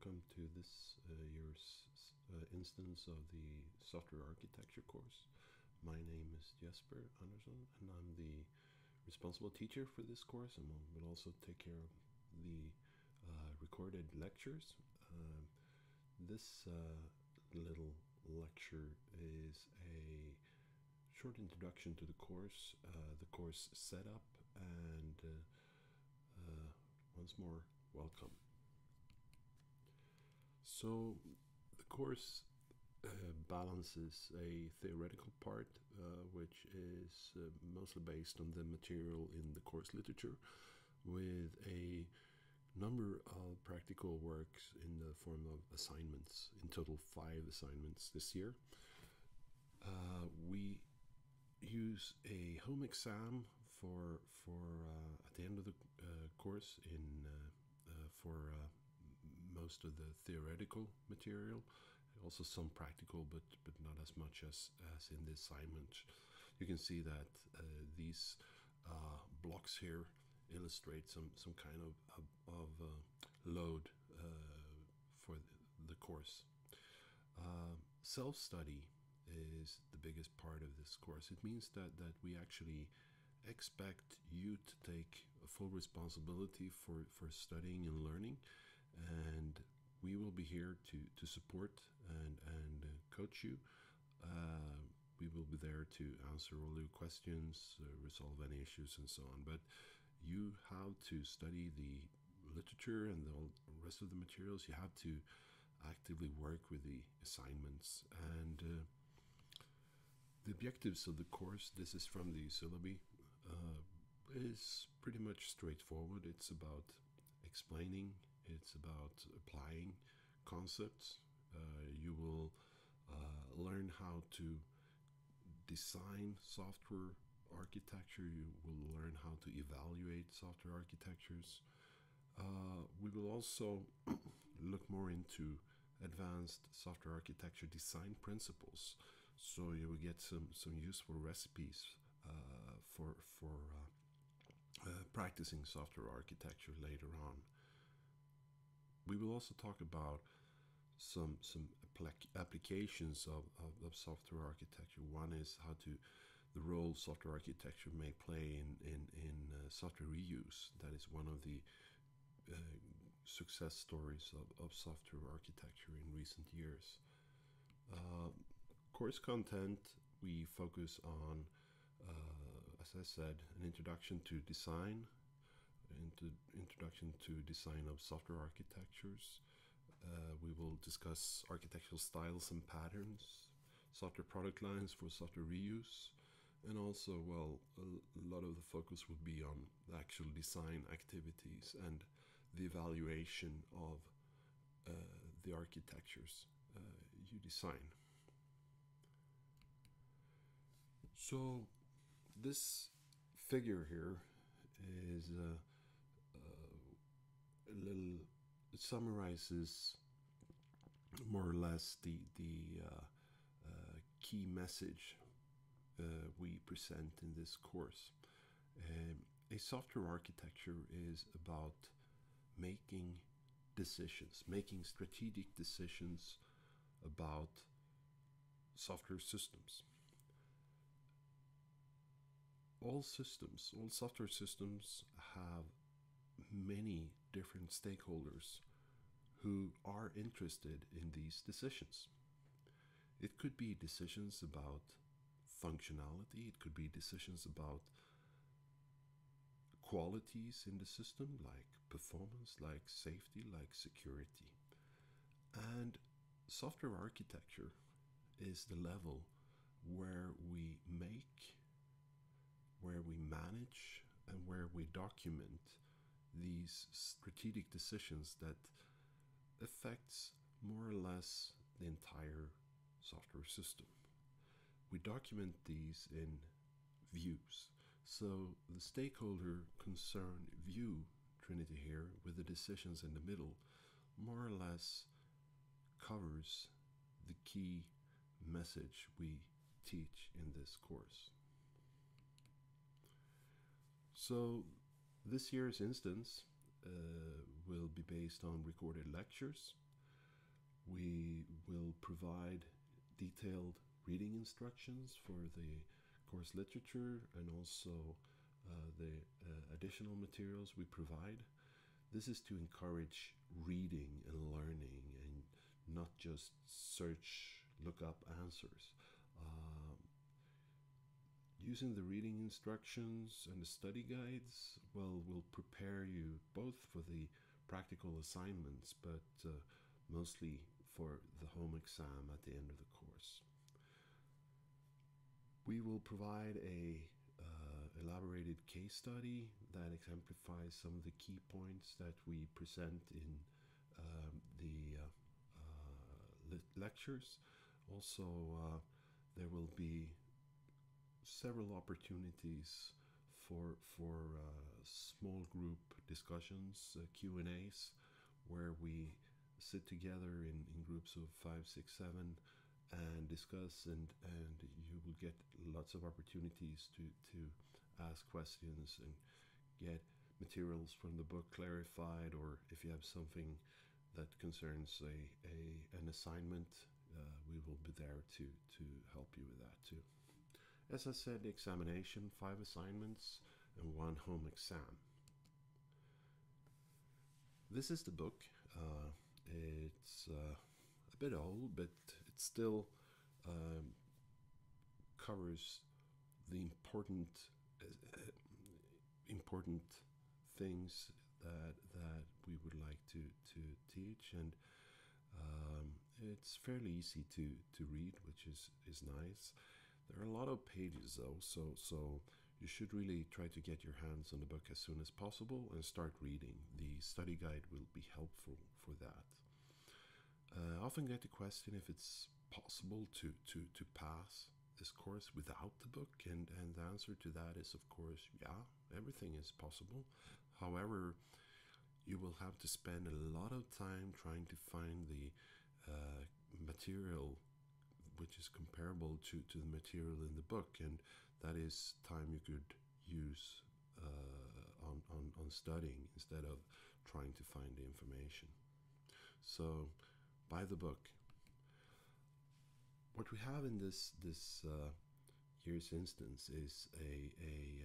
welcome to this year's instance of the software architecture course. My name is Jesper Andersson and I'm the responsible teacher for this course, and will also take care of the recorded lectures. This little lecture is a short introduction to the course setup, and once more, welcome. So the course balances a theoretical part, which is mostly based on the material in the course literature, with a number of practical works in the form of assignments. In total, 5 assignments this year. We use a home exam for at the end of the course for most of the theoretical material, also some practical, but not as much as in the assignment. You can see that these blocks here illustrate some kind of load for the course. Self-study is the biggest part of this course. It means that we actually expect you to take full responsibility for studying and learning, and we will be here to support and coach you. We will be there to answer all your questions, resolve any issues, and so on. But you have to study the literature and the rest of the materials. You have to actively work with the assignments, and the objectives of the course, this is from the syllabi, is pretty much straightforward. It's about explaining, it's about applying concepts. You will learn how to design software architecture. You will learn how to evaluate software architectures. We will also look more into advanced software architecture design principles, so you will get some useful recipes for practicing software architecture later on. We will also talk about some applications of software architecture. One is the role software architecture may play in software reuse. That is one of the success stories of software architecture in recent years. Course content, we focus on, as I said, an introduction to design, introduction to design of software architectures. We will discuss architectural styles and patterns, software product lines for software reuse, and also, well, a lot of the focus will be on the actual design activities and the evaluation of the architectures you design. So this figure here is it summarizes more or less the key message we present in this course. A software architecture is about making decisions, making strategic decisions about software systems. All software systems have many different stakeholders who are interested in these decisions. It could be decisions about functionality, it could be decisions about qualities in the system, like performance, like safety, like security. And software architecture is the level where we make, where we manage, and where we document these strategic decisions that affects more or less the entire software system. We document these in views. So the stakeholder concern view trinity here, with the decisions in the middle, more or less covers the key message we teach in this course. So this year's instance will be based on recorded lectures. We will provide detailed reading instructions for the course literature and also the additional materials we provide. This is to encourage reading and learning and not just search, look up answers. Using the reading instructions and the study guides, well, will prepare you both for the practical assignments, but mostly for the home exam at the end of the course. We will provide a elaborated case study that exemplifies some of the key points that we present in the lectures. Also, there will be several opportunities for small group discussions, Q and A's, where we sit together in groups of 5, 6, 7 and discuss, and you will get lots of opportunities to ask questions and get materials from the book clarified, or if you have something that concerns an assignment, we will be there to help you with that too. As I said, the examination, 5 assignments and 1 home exam. This is the book. It's a bit old, but it still covers the important things that we would like to teach, and it's fairly easy to read, which is nice. There are a lot of pages though, so you should really try to get your hands on the book as soon as possible and start reading. The study guide will be helpful for that. I often get the question if it's possible to pass this course without the book, and the answer to that is, of course, yeah, everything is possible. However, you will have to spend a lot of time trying to find the material which is comparable to the material in the book, and that is time you could use on studying instead of trying to find the information. So buy the book. What we have in this year's instance is a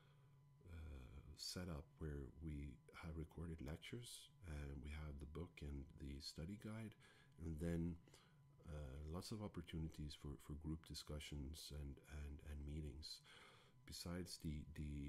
setup where we have recorded lectures, and we have the book and the study guide, and then lots of opportunities for group discussions and meetings. Besides the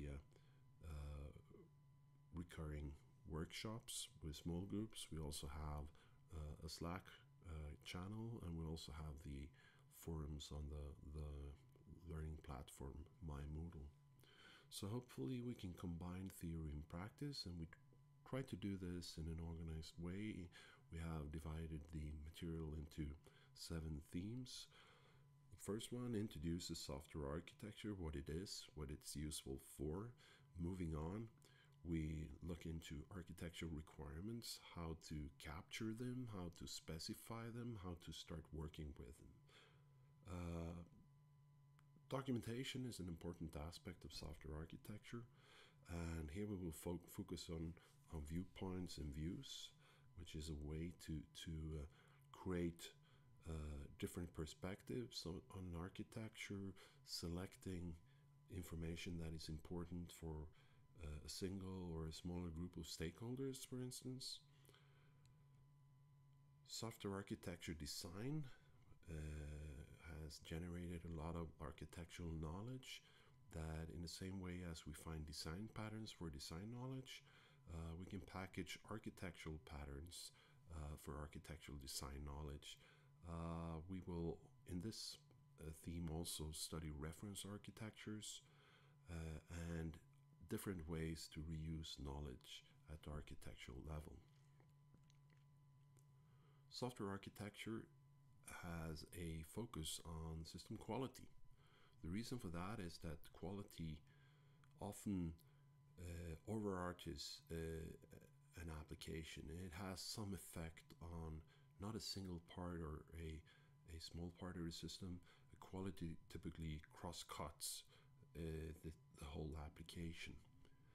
recurring workshops with small groups, we also have a Slack channel, and we also have the forums on the learning platform MyMoodle. So hopefully we can combine theory and practice, and we try to do this in an organized way. We have divided the material into 7 themes. The first one introduces software architecture, what it is, what it's useful for. Moving on, we look into architectural requirements, how to capture them, how to specify them, how to start working with them. Documentation is an important aspect of software architecture, and here we will focus on viewpoints and views, which is a way to create different perspectives on an architecture, selecting information that is important for a single or a smaller group of stakeholders, for instance. Software architecture design has generated a lot of architectural knowledge that, in the same way as we find design patterns for design knowledge, we can package architectural patterns for architectural design knowledge. We will, in this theme, also study reference architectures and different ways to reuse knowledge at the architectural level. Software architecture has a focus on system quality. The reason for that is that quality often overarches an application. It has some effect on not a single part or a small part of the system. Quality typically cross-cuts the whole application.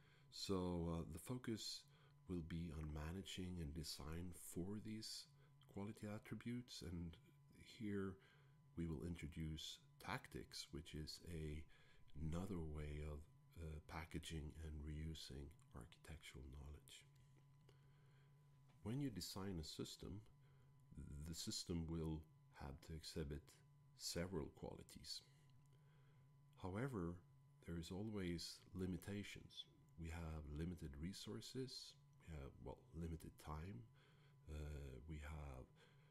So the focus will be on managing and design for these quality attributes, and here we will introduce tactics, which is another way of packaging and reusing architectural knowledge. When you design a system, the system will have to exhibit several qualities. However, there is always limitations. We have limited resources, we have, well, limited time, we have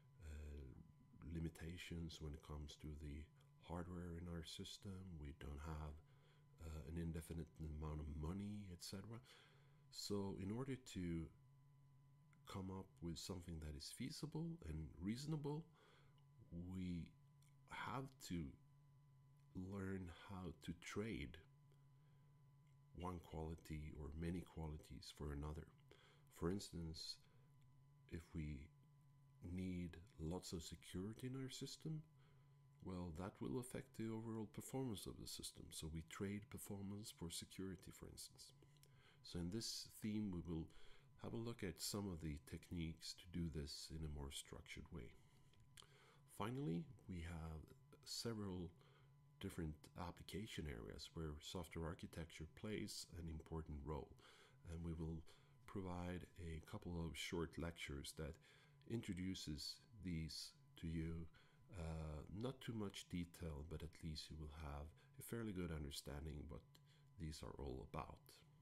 limitations when it comes to the hardware in our system, we don't have an indefinite amount of money, etc. So in order to come up with something that is feasible and reasonable, we have to learn how to trade one quality or many qualities for another. For instance, if we need lots of security in our system, well, that will affect the overall performance of the system. So we trade performance for security, for instance. So in this theme, we will have a look at some of the techniques to do this in a more structured way. Finally, we have several different application areas where software architecture plays an important role. And we will provide a couple of short lectures that introduces these to you. Not too much detail, but at least you will have a fairly good understanding what these are all about.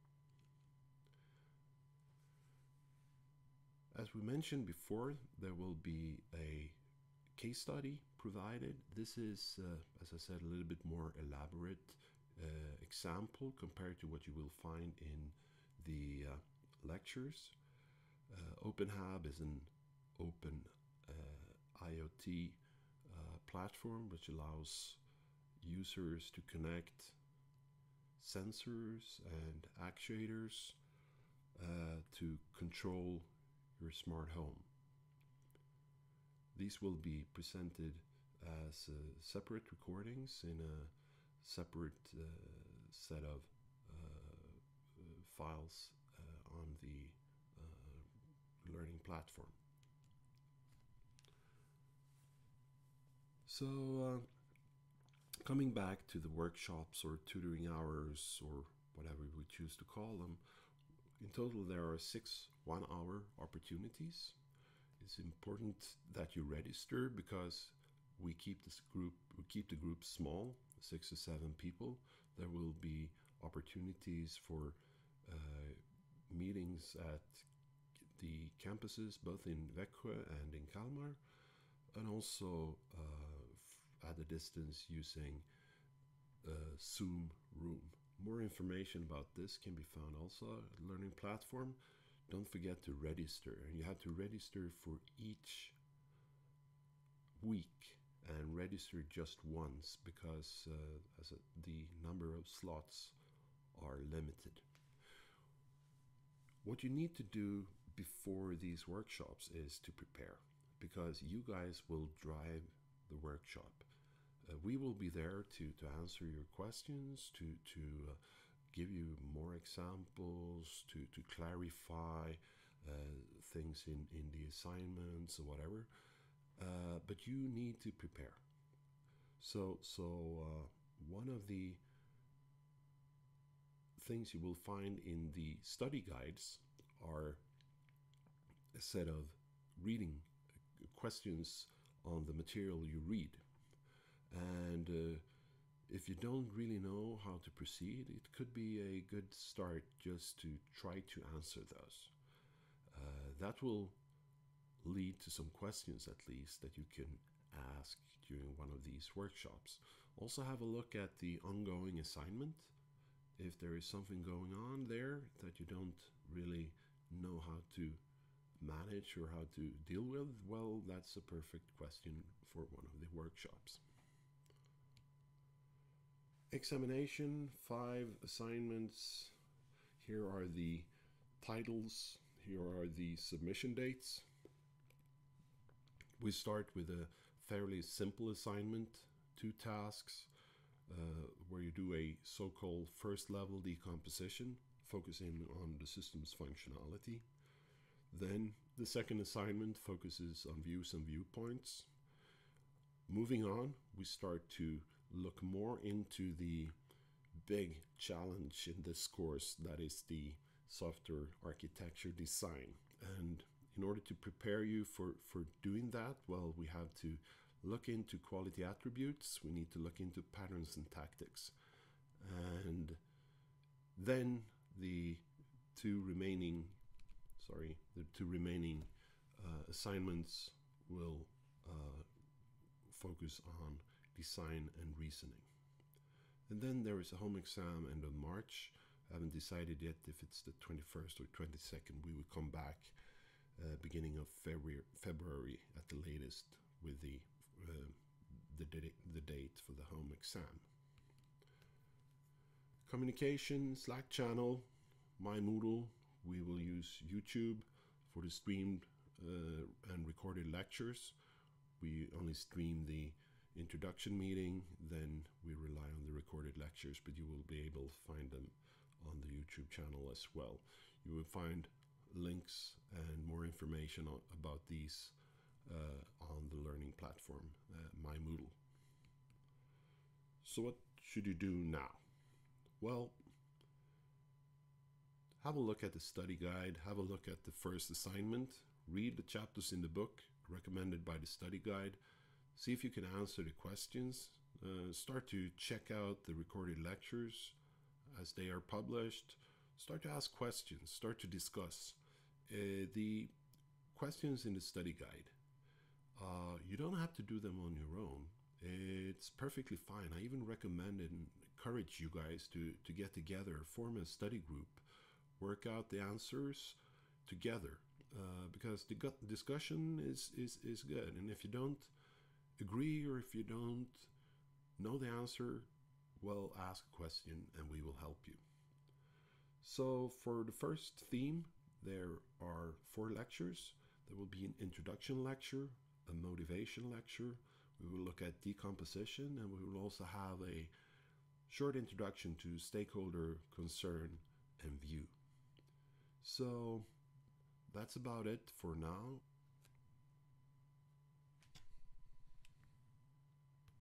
As we mentioned before, there will be a case study provided. This is, as I said, a little bit more elaborate example compared to what you will find in the lectures. OpenHub is an open IoT platform which allows users to connect sensors and actuators to control your smart home. These will be presented as separate recordings in a separate set of files on the learning platform. So coming back to the workshops or tutoring hours or whatever we choose to call them, in total there are 6 one-hour opportunities. It's important that you register because we keep the group small, 6 to 7 people. There will be opportunities for meetings at the campuses, both in Växjö and in Kalmar, and also at a distance using Zoom Room. More information about this can be found also at the Learning Platform. Don't forget to register, and you have to register for each week and register just once because the number of slots are limited. What you need to do before these workshops is to prepare, because you guys will drive the workshop. We will be there to answer your questions, to give you more examples, to clarify things in the assignments or whatever. But you need to prepare. So one of the things you will find in the study guides are a set of reading questions on the material you read. And if you don't really know how to proceed, it could be a good start just to try to answer those. That will lead to some questions at least that you can ask during one of these workshops. Also have a look at the ongoing assignment. If there is something going on there that you don't really know how to manage or how to deal with, well, that's a perfect question for one of the workshops. Examination, 5 assignments. Here are the titles. Here are the submission dates. We start with a fairly simple assignment, 2 tasks, where you do a so-called first level decomposition, focusing on the system's functionality. Then The second assignment focuses on views and viewpoints. Moving on, we start to look more into the big challenge in this course, that is the software architecture design. And in order to prepare you for doing that, well, we have to look into quality attributes, we need to look into patterns and tactics. And then the two remaining assignments will focus on design and reasoning. And then there is a home exam end of March. I haven't decided yet if it's the 21st or 22nd. We will come back beginning of February at the latest with the date for the home exam. Communication, Slack channel, my Moodle. We will use YouTube for the streamed and recorded lectures. We only stream the introduction meeting, then we rely on the recorded lectures, but you will be able to find them on the YouTube channel as well. You will find links and more information about these on the learning platform, my Moodle. So what should you do now? Well, have a look at the study guide, have a look at the first assignment, read the chapters in the book recommended by the study guide, see if you can answer the questions, start to check out the recorded lectures as they are published, start to ask questions, start to discuss. The questions in the study guide, you don't have to do them on your own. It's perfectly fine. I even recommend and encourage you guys to get together, form a study group, work out the answers together, because the discussion is good. And if you don't agree or if you don't know the answer, well, ask a question and we will help you. So for the first theme, there are 4 lectures. There will be an introduction lecture, a motivation lecture. We will look at decomposition, and we will also have a short introduction to stakeholder concern and view. So that's about it for now.